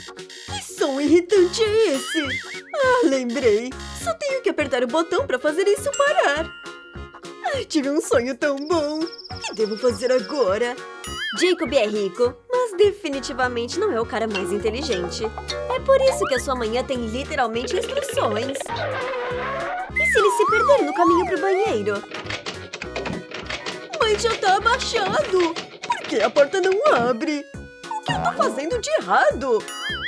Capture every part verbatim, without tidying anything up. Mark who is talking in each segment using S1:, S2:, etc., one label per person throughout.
S1: Que som irritante é esse? Ah, lembrei. Só tenho que apertar o botão para fazer isso parar. Ai, tive um sonho tão bom. O que devo fazer agora? Jacob é rico, mas definitivamente não é o cara mais inteligente. É por isso que a sua manhã tem literalmente instruções. E se ele se perder no caminho pro banheiro? Mas já tá abaixado. Por que a porta não abre? O que eu tô fazendo de errado?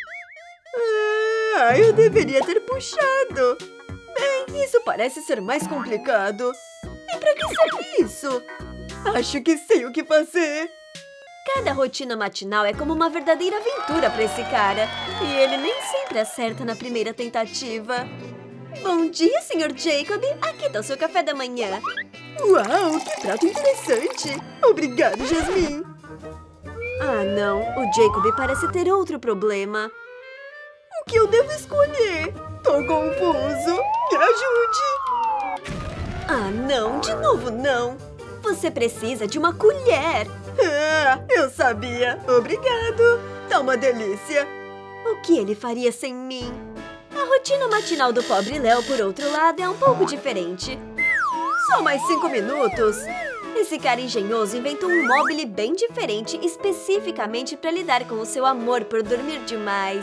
S1: Ah, eu deveria ter puxado. Bem, isso parece ser mais complicado. E pra que serve isso? Acho que sei o que fazer. Cada rotina matinal é como uma verdadeira aventura pra esse cara. E ele nem sempre acerta na primeira tentativa. Bom dia, senhor Jacob. Aqui tá o seu café da manhã. Uau, que prato interessante. Obrigado, Jasmine. Ah, não. O Jacob parece ter outro problema. O que eu devo escolher? Tô confuso. Me ajude. Ah, não. De novo, não. Você precisa de uma colher. Ah, eu sabia. Obrigado. Tá uma delícia. O que ele faria sem mim? A rotina matinal do pobre Léo, por outro lado, é um pouco diferente. Só mais cinco minutos? Esse cara engenhoso inventou um mobile bem diferente especificamente para lidar com o seu amor por dormir demais.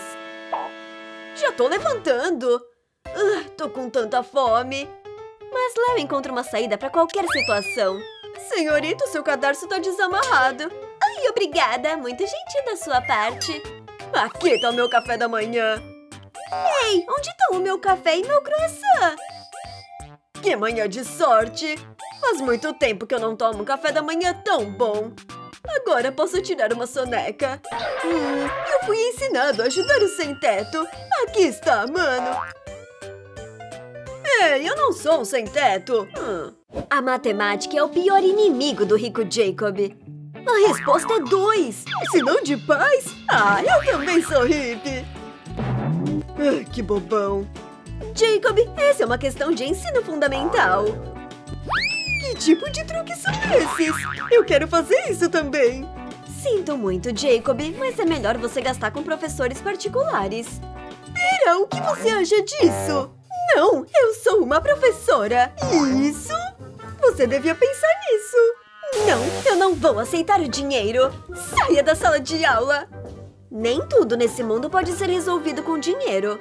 S1: Já tô levantando. Uh, tô com tanta fome. Mas Léo encontra uma saída para qualquer situação. Senhorito, seu cadarço tá desamarrado. Ai, obrigada. Muito gentil da sua parte. Aqui tá o meu café da manhã. Ei, onde estão o meu café e meu croissant? Que manhã de sorte! Faz muito tempo que eu não tomo um café da manhã tão bom. Agora posso tirar uma soneca. Hum, eu fui ensinado a ajudar o sem-teto. Aqui está, mano. Ei, eu não sou um sem-teto. Hum. A matemática é o pior inimigo do rico Jacob. A resposta é dois. Sinal de paz? Ah, eu também sou hippie. Ah, que bobão. Jacob, essa é uma questão de ensino fundamental. Que tipo de truques são esses? Eu quero fazer isso também. Sinto muito, Jacob, mas é melhor você gastar com professores particulares. Pera, o que você acha disso? Não, eu sou uma professora. Isso? Você devia pensar nisso. Não, eu não vou aceitar o dinheiro. Saia da sala de aula. Nem tudo nesse mundo pode ser resolvido com dinheiro.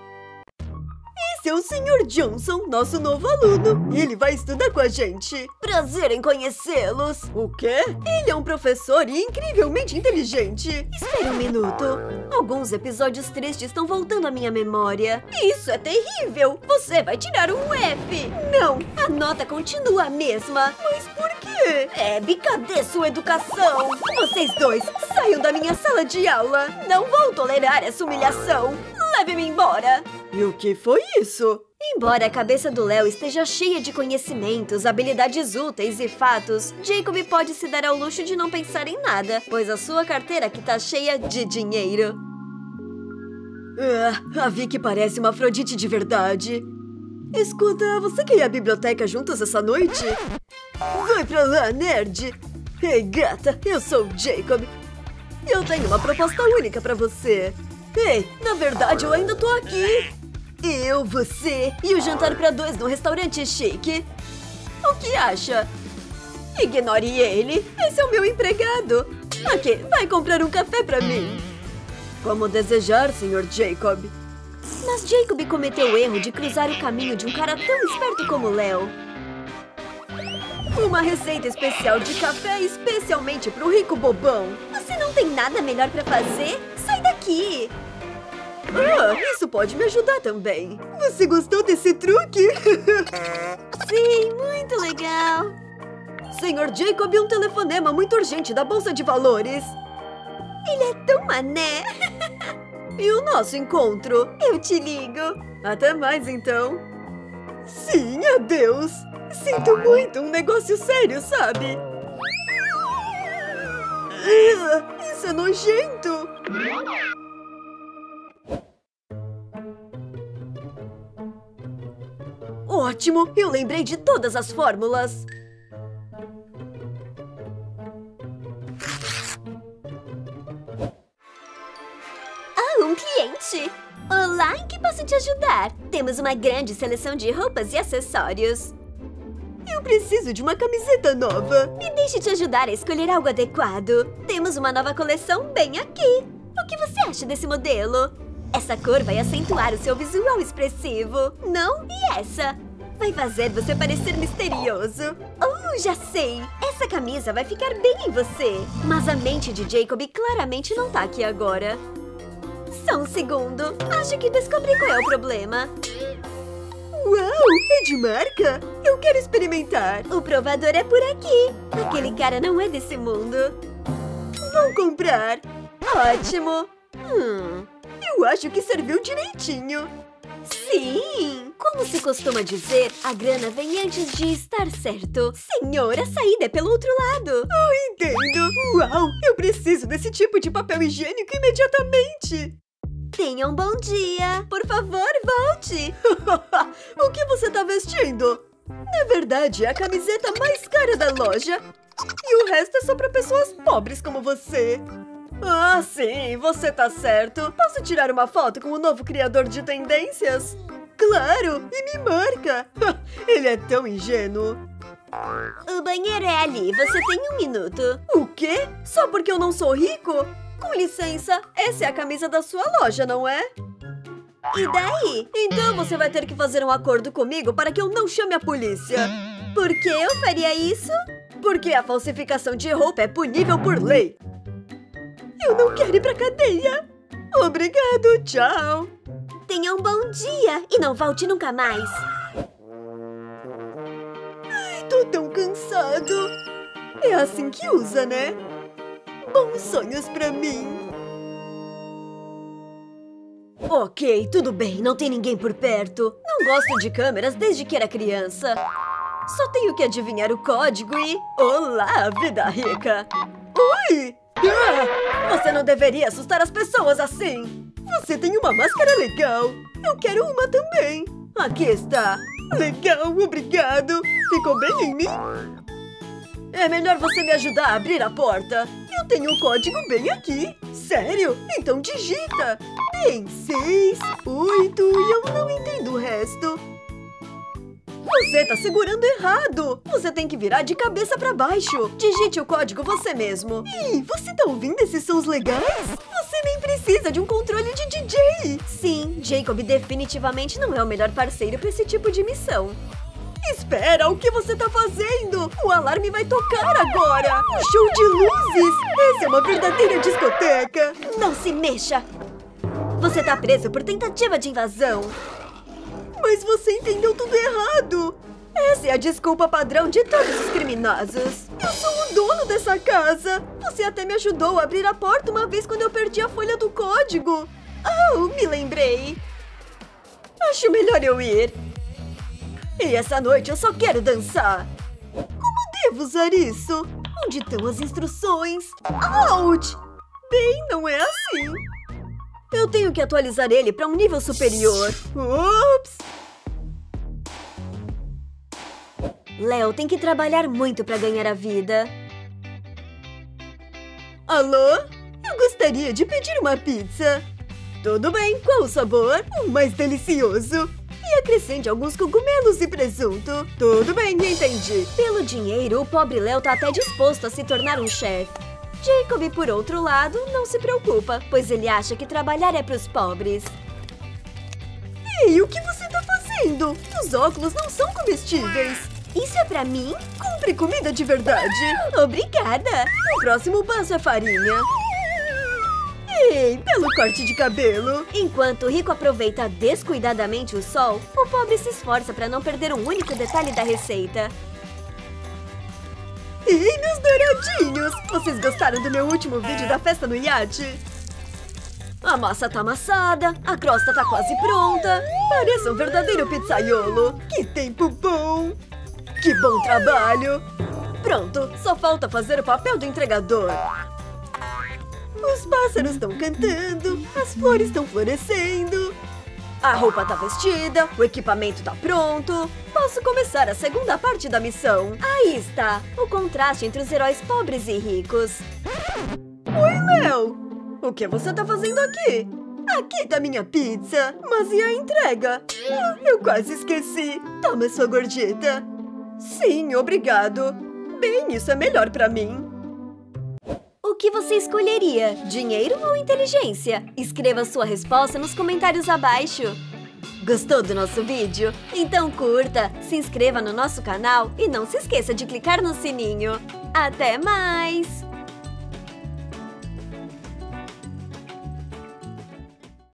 S1: Esse é o senhor Johnson, nosso novo aluno. Ele vai estudar com a gente. Prazer em conhecê-los. O quê? Ele é um professor e incrivelmente inteligente. Espere um minuto. Alguns episódios tristes estão voltando à minha memória. Isso é terrível. Você vai tirar um F. Não, a nota continua a mesma. Mas por quê? Abby, cadê sua educação? Vocês dois, saiam da minha sala de aula. Não vou tolerar essa humilhação. Leve-me embora. E o que foi isso? Embora a cabeça do Léo esteja cheia de conhecimentos, habilidades úteis e fatos, Jacob pode se dar ao luxo de não pensar em nada, pois a sua carteira aqui tá cheia de dinheiro. Ah, a Vicky parece uma Afrodite de verdade. Escuta, você quer ir à biblioteca juntos essa noite? Vai pra lá, nerd! Ei, gata, eu sou o Jacob. Eu tenho uma proposta única pra você. Ei, na verdade eu ainda tô aqui. Eu, você e o jantar pra dois num restaurante chique. O que acha? Ignore ele. Esse é o meu empregado. Aqui, vai comprar um café pra mim. Como desejar, senhor Jacob. Mas Jacob cometeu o erro de cruzar o caminho de um cara tão esperto como Léo. Uma receita especial de café especialmente pro rico bobão. Você não tem nada melhor pra fazer? Sai daqui! Ah, isso pode me ajudar também. Você gostou desse truque? Sim, muito legal. senhor Jacob, um telefonema muito urgente da Bolsa de Valores. Ele é tão mané. E o nosso encontro? Eu te ligo. Até mais, então. Sim, adeus. Sinto muito, um negócio sério, sabe? Isso é nojento. Ótimo, eu lembrei de todas as fórmulas. Ah, um um cliente! Olá, em que posso te ajudar? Temos uma grande seleção de roupas e acessórios. Eu preciso de uma camiseta nova. Me deixe te ajudar a escolher algo adequado. Temos uma nova coleção bem aqui. O que você acha desse modelo? Essa cor vai acentuar o seu visual expressivo. Não? E essa? Vai fazer você parecer misterioso. Oh, já sei! Essa camisa vai ficar bem em você. Mas a mente de Jacob claramente não tá aqui agora. Só um segundo. Acho que descobri qual é o problema. Uau! É de marca? Eu quero experimentar. O provador é por aqui. Aquele cara não é desse mundo. Vou comprar. Ótimo. Hum, eu acho que serviu direitinho. Sim! Como se costuma dizer, a grana vem antes de estar certo. Senhor, a saída é pelo outro lado. Oh, entendo. Uau! Eu preciso desse tipo de papel higiênico imediatamente. Tenha um bom dia. Por favor, volte. O que você tá vestindo? Na verdade, é a camiseta mais cara da loja. E o resto é só pra pessoas pobres como você. Ah, sim, você tá certo. Posso tirar uma foto com o novo criador de tendências? Claro, e me marca. Ele é tão ingênuo. O banheiro é ali, você tem um minuto. O quê? Só porque eu não sou rico? Com licença, essa é a camisa da sua loja, não é? E daí? Então você vai ter que fazer um acordo comigo para que eu não chame a polícia. Por que eu faria isso? Porque a falsificação de roupa é punível por lei. Eu não quero ir pra cadeia. Obrigado, tchau. Tenha um bom dia e não volte nunca mais. Ai, tô tão cansado. É assim que usa, né? Bons sonhos pra mim. Ok, tudo bem, não tem ninguém por perto. Não gosto de câmeras desde que era criança. Só tenho que adivinhar o código e... Olá, vida rica! Oi! Ah, você não deveria assustar as pessoas assim! Você tem uma máscara legal! Eu quero uma também! Aqui está! Legal, obrigado! Ficou bem em mim? É melhor você me ajudar a abrir a porta. Eu tenho o código bem aqui. Sério? Então digita. Tem seis, oito e eu não entendo o resto. Você tá segurando errado. Você tem que virar de cabeça pra baixo. Digite o código você mesmo. Ih, você tá ouvindo esses sons legais? Você nem precisa de um controle de D J. Sim, Jacob definitivamente não é o melhor parceiro pra esse tipo de missão. Espera, o que você tá fazendo? O alarme vai tocar agora! Um show de luzes! Essa é uma verdadeira discoteca! Não se mexa! Você tá preso por tentativa de invasão! Mas você entendeu tudo errado! Essa é a desculpa padrão de todos os criminosos! Eu sou o dono dessa casa! Você até me ajudou a abrir a porta uma vez quando eu perdi a folha do código! Oh, me lembrei! Acho melhor eu ir! E essa noite eu só quero dançar. Como devo usar isso? Onde estão as instruções? Ouch! Bem, não é assim. Eu tenho que atualizar ele para um nível superior. Ups! Léo tem que trabalhar muito para ganhar a vida. Alô? Eu gostaria de pedir uma pizza. Tudo bem, qual o sabor? O mais delicioso. E acrescente alguns cogumelos e presunto. Tudo bem, entendi. Pelo dinheiro, o pobre Léo tá até disposto a se tornar um chefe. Jacob, por outro lado, não se preocupa, pois ele acha que trabalhar é pros pobres. Ei, o que você tá fazendo? Os óculos não são comestíveis. Isso é pra mim? Compre comida de verdade. Obrigada. O próximo passo é farinha. Ei, belo corte de cabelo! Enquanto o rico aproveita descuidadamente o sol, o pobre se esforça para não perder um único detalhe da receita. Ei, meus douradinhos! Vocês gostaram do meu último vídeo da festa no iate? A massa tá amassada, a crosta tá quase pronta. Parece um verdadeiro pizzaiolo. Que tempo bom! Que bom trabalho! Pronto, só falta fazer o papel do entregador. Os pássaros estão cantando, as flores estão florescendo. A roupa tá vestida, o equipamento tá pronto. Posso começar a segunda parte da missão. Aí está, o contraste entre os heróis pobres e ricos. Oi, Léo! O que você tá fazendo aqui? Aqui tá minha pizza. Mas e a entrega? Ah, eu quase esqueci. Toma sua gorjeta. Sim, obrigado. Bem, isso é melhor pra mim. O que você escolheria? Dinheiro ou inteligência? Escreva sua resposta nos comentários abaixo. Gostou do nosso vídeo? Então curta, se inscreva no nosso canal e não se esqueça de clicar no sininho. Até mais!